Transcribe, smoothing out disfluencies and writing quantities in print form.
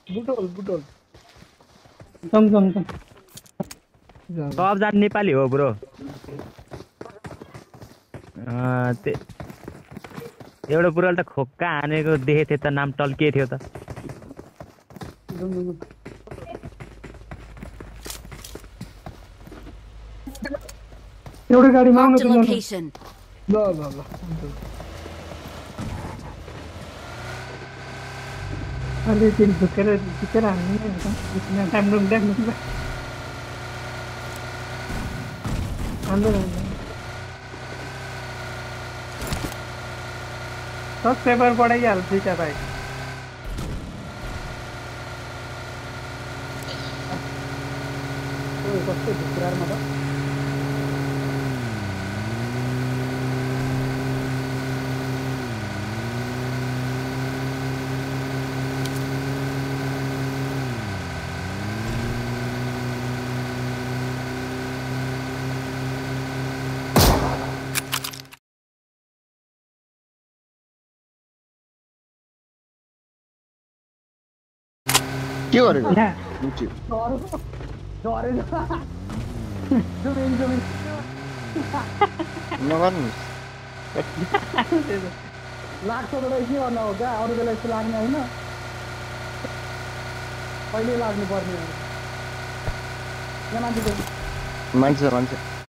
Butwal some सबजना नेपाली हो bro एउटा पुराल त खोक्का हानेको देखेको थिएँ त नाम टल्किए थियो त एउटा गाडी माग्नु Marked a त location. ल अलि दिन झुकेर हान्ने होइन टाइम देख्नु सब पेपर पढाइहाल्छ दुईटा भाइ कस्तो ढुकुरारमा त के गरेको नगर्नु लाग्छ त के गर्नु हो क्या अरू बेला यस्तो लाग्ने होइन कहिले लाग्नु पर्ने हो यहाँ मान्छे मान्छे